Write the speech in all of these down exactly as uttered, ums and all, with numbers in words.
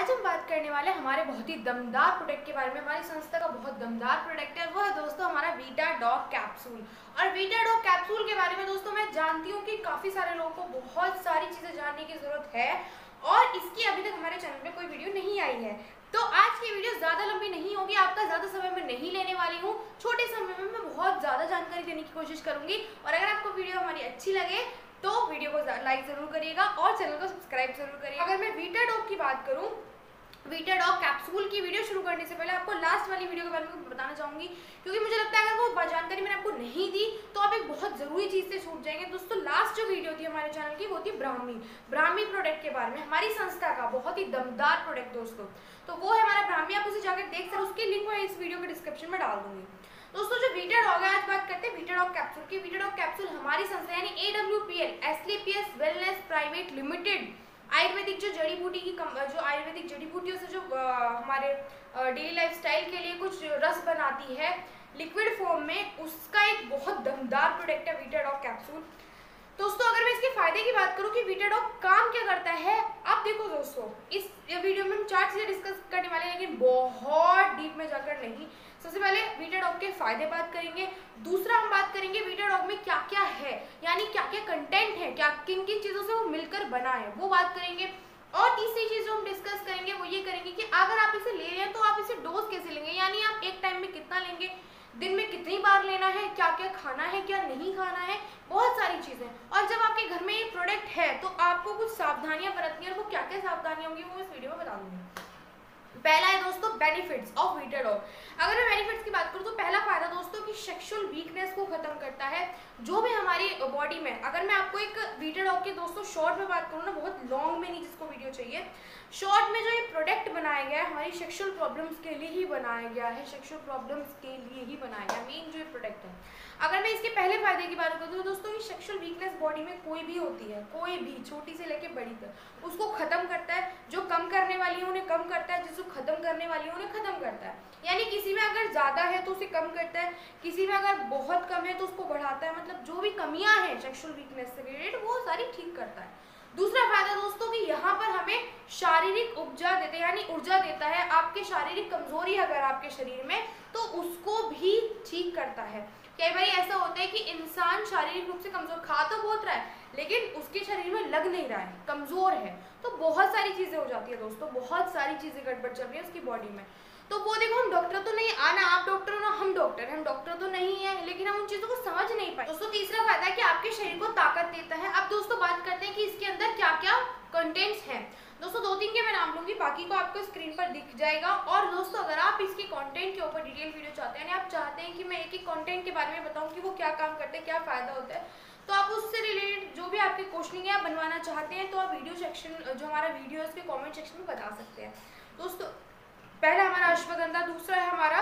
आज हम बात करने वाले हमारे बहुत ही दमदार प्रोडक्ट के बारे में। हमारी संस्था का बहुत दमदार प्रोडक्ट है, वो है दोस्तों हमारा वीटा डॉग कैप्सूल। और वीटा डॉग कैप्सूल के बारे में दोस्तों मैं जानती हूँ कि काफ़ी सारे लोगों को बहुत सारी चीज़ें जानने की ज़रूरत है और इसकी अभी तक हमारे चैनल में कोई वीडियो नहीं आई है। तो आज की वीडियो ज़्यादा लंबी नहीं होगी, आपका ज़्यादा समय मैं नहीं लेने वाली हूँ। छोटे समय में मैं बहुत ज़्यादा जानकारी देने की कोशिश करूँगी और अगर आपको वीडियो हमारी अच्छी लगे तो वीडियो को लाइक ज़रूर करिएगा और चैनल को सब्सक्राइब जरूर करिएगा। अगर मैं वीटा डॉग की बात करूँ, वीटा डॉग कैप्सूल की वीडियो शुरू करने से पहले आपको लास्ट वाली वीडियो के बारे में बताना चाहूँगी, क्योंकि मुझे लगता है अगर वो जानकारी मैंने आपको नहीं दी तो आप एक बहुत ज़रूरी चीज़ से छूट जाएंगे। दोस्तों लास्ट जो वीडियो थी हमारे चैनल की वो थी ब्राह्मी ब्राह्मी प्रोडक्ट के बारे में, हमारी संस्था का बहुत ही दमदार प्रोडक्ट दोस्तों। तो वो है हमारा ब्राह्मी, आप उसे जाकर देख सकते, उसकी लिंक मैं इस वीडियो के डिस्क्रिप्शन में डाल दूंगी। दोस्तों जो वीटा डॉग है, आज बात करते हैं वीटा डॉग कैप्सूल की। वीटा डॉग कैप्सूल हमारी संस्था यानी A W P L Asclepius Wellness Private Limited ayurvedic जो जड़ी बूटी की जो आयुर्वेदिक जड़ी बूटियों से जो आ, हमारे डेली लाइफस्टाइल के लिए कुछ रस बनाती है लिक्विड फॉर्म में, उसका एक बहुत दमदार प्रोडक्ट है वीटा डॉग कैप्सूल। दोस्तों अगर मैं इसके फायदे की बात करूं कि वीटा डॉग काम क्या करता है, आप देखो दोस्तों इस वीडियो में हम चार चीजें डिस्कस करने वाले हैं, लेकिन बहुत डीप में जाकर नहीं। सबसे पहले वीटा डॉग के फायदे बात करेंगे, दूसरा हम बात करेंगे वीटा डॉग में क्या क्या है, यानी क्या क्या कंटेंट है, क्या किन किन चीजों से वो मिलकर बना है वो बात करेंगे। और तीसरी चीज जो हम डिस्कस करेंगे वो ये करेंगे कि अगर आप इसे ले रहे हैं तो आप इसे डोज कैसे लेंगे, यानी आप एक टाइम में कितना लेंगे, दिन में कितनी बार लेना है, क्या क्या खाना है क्या नहीं खाना है, बहुत सारी चीजें। और जब आपके घर में ये प्रोडक्ट है तो आपको कुछ सावधानियां बरतनी है और वो क्या क्या सावधानियां होंगी वो इस वीडियो में बता दूंगी। पहला है दोस्तों बेनिफिट्स ऑफ वीटा डॉग। अगर मैं बेनिफिट्स की बात करूं तो पहला फायदा दोस्तों कि सेक्सुअल वीकनेस को खत्म करता है जो भी हमारी बॉडी में। अगर मैं आपको एक वीटा डॉग के दोस्तों शॉर्ट में बात करूं ना, बहुत लॉन्ग में नहीं जिसको वीडियो चाहिए, शॉर्ट में जो ये प्रोडक्ट बनाया गया है हमारी सेक्सुअल प्रॉब्लम्स के लिए ही बनाया गया है, सेक्सुअल प्रॉब्लम्स के लिए ही बनाया गया मेन जो ये प्रोडक्ट है। अगर मैं इसके पहले फायदे की बात करूँ तो दोस्तों ये सेक्सुअल वीकनेस बॉडी में कोई भी होती है, कोई भी छोटी से लेके बड़ी तक, उसको खत्म करता है। जो कम करने वाली है उन्हें कम करता है, जिसको खत्म करने वाली है उन्हें खत्म करता है। यानी किसी में अगर ज्यादा है तो उसे कम करता है, किसी में अगर बहुत कम है तो उसको बढ़ाता है। मतलब जो भी कमियां हैं सेक्सुअल वीकनेस से रिलेटेड वो सारी ठीक करता है। दूसरा फायदा दोस्तों कि यहाँ पर हमें शारीरिक ऊर्जा देते हैं, यानी ऊर्जा देता है। आपके शारीरिक कमजोरी अगर आपके शरीर में तो उसको भी ठीक करता है। कई बार ऐसा होता है कि इंसान शारीरिक रूप से कमजोर, खा तो बहुत रहा है लेकिन उसके शरीर में लग नहीं रहा है, कमजोर है, तो बहुत सारी चीजें हो जाती है दोस्तों, बहुत सारी चीजें गड़बड़ चल रही है उसकी बॉडी में। तो वो देखो हम डॉक्टर तो नहीं, आना आप डॉक्टर हो ना हम डॉक्टर हम डॉक्टर तो नहीं है, लेकिन हम उन चीजों को समझ नहीं पाए। दोस्तों तीसरा फायदा है कि आपके शरीर को ताकत देता है। अब दोस्तों बात करते हैं कि इसके अंदर क्या क्या कंटेंट्स हैं। दोस्तों दो तीन के मैं नाम लूंगी, बाकी को आपको स्क्रीन पर दिख जाएगा। और दोस्तों अगर आप इसके कंटेंट के ऊपर डिटेल वीडियो चाहते हैं, आप चाहते हैं कि मैं एक एक कंटेंट के बारे में बताऊं कि वो क्या काम करते हैं, क्या फायदा होता है, तो आप उससे रिलेटेड जो भी आपके क्वेश्चनिंग है आप बनवाना चाहते हैं तो आप वीडियो सेक्शन जो हमारा वीडियो है उसके कॉमेंट सेक्शन में बता सकते हैं। दोस्तों पहला हमारा अश्वगंधा, दूसरा है हमारा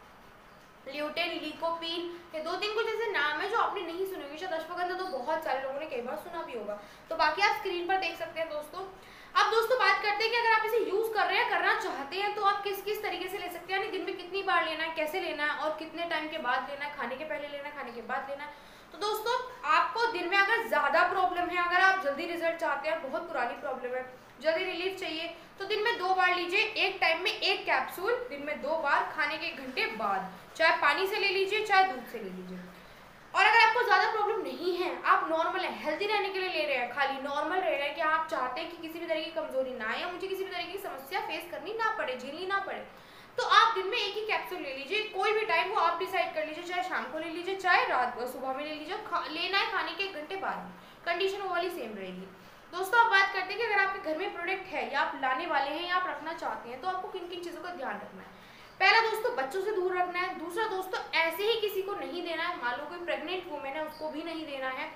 ल्यूटेन, लीकोपीन, ये दो तीन कुछ ऐसे नाम है जो आपने नहीं सुने होंगे। शायद अश्वगंधा तो बहुत सारे लोगों ने कई बार सुना भी होगा, तो बाकी आप स्क्रीन पर देख सकते हैं दोस्तों। अब दोस्तों बात करते हैं कि अगर आप इसे यूज कर रहे हैं, करना चाहते हैं, तो आप किस किस तरीके से ले सकते हैं, यानी दिन में कितनी बार लेना है, कैसे लेना है और कितने टाइम के बाद लेना है, खाने के पहले लेना है, खाने के बाद लेना है। तो दोस्तों आपको दिन में अगर ज्यादा प्रॉब्लम है, अगर आप जल्दी रिजल्ट चाहते हैं, बहुत पुरानी प्रॉब्लम है, जल्दी रिलीफ चाहिए, तो दिन में दो बार लीजिए, एक टाइम में एक कैप्सूल, दिन में दो बार, खाने के एक घंटे बाद, चाहे पानी से ले लीजिए चाहे दूध से ले लीजिए। और अगर आपको ज्यादा प्रॉब्लम नहीं है, आप नॉर्मल है, हेल्दी रहने के लिए ले रहे हैं, खाली नॉर्मल रह रहे हैं कि आप चाहते हैं कि किसी भी तरह की कमजोरी ना आए, मुझे किसी भी तरह की समस्या फेस करनी ना पड़े, झेलनी ना पड़े, तो आप दिन में एक ही कैप्सूल ले लीजिए, कोई भी टाइम वो आप डिसाइड कर लीजिए, चाहे शाम को ले लीजिए चाहे रात सुबह में ले लीजिए, लेना है खाने के एक घंटे बाद, कंडीशन वो वाली सेम रहेगी। दोस्तों आप बात करते हैं कि अगर आपके घर में प्रोडक्ट है या आप लाने वाले हैं या आप रखना चाहते हैं तो आपको किन किन चीज़ों का ध्यान रखना है। पहला दोस्तों बच्चों से दूर रखना है, दूसरा दोस्तों ऐसे ही किसी को नहीं देना है, मान लो कोई प्रेग्नेंट वुमेन है उसको भी नहीं देना है।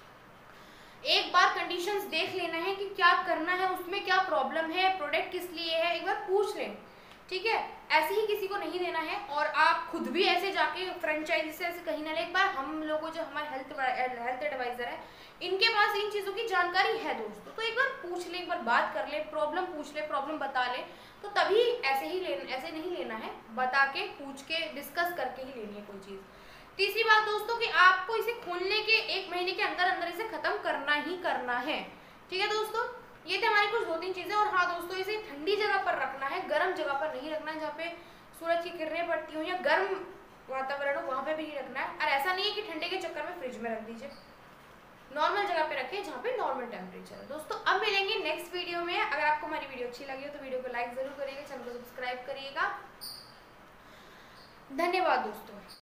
एक बार कंडीशंस देख लेना है कि क्या करना है, उसमें क्या प्रॉब्लम है, प्रोडक्ट किस लिए है, एक बार पूछ लें, ठीक है। ऐसे ही किसी को नहीं देना है और आप खुद भी ऐसे जाके फ्रेंचाइजी से ऐसे कहीं ना ले। एक बार हम लोगों जो हमारे हेल्थ हेल्थ एडवाइजर है इनके पास इन चीज़ों की जानकारी है दोस्तों, तो एक बार पूछ ले, एक बार बात कर ले, प्रॉब्लम पूछ ले, प्रॉब्लम बता ले, तो तभी ऐसे ही लेना, ऐसे नहीं लेना है, बता के पूछ के डिस्कस करके ही लेनी है कोई चीज़। तीसरी बात दोस्तों कि आपको इसे खोलने के एक महीने के अंदर अंदर इसे खत्म करना ही करना है, ठीक है दोस्तों। ये थे हमारी कुछ दो तीन चीज़ें। और हाँ दोस्तों, इसे ठंडी जगह पर रखना है, गर्म जगह पर नहीं रखना है, जहाँ पे सूरज की किरणें पड़ती हो या गर्म वातावरण हो वहाँ पे भी नहीं रखना है। और ऐसा नहीं है कि ठंडे के चक्कर में फ्रिज में रख दीजिए, नॉर्मल जगह पे रखें जहाँ पे नॉर्मल टेम्परेचर है। दोस्तों अब मिलेंगे नेक्स्ट वीडियो में। अगर आपको हमारी वीडियो अच्छी लगी हो तो वीडियो को लाइक जरूर करिएगा, चैनल को सब्सक्राइब करिएगा। धन्यवाद दोस्तों।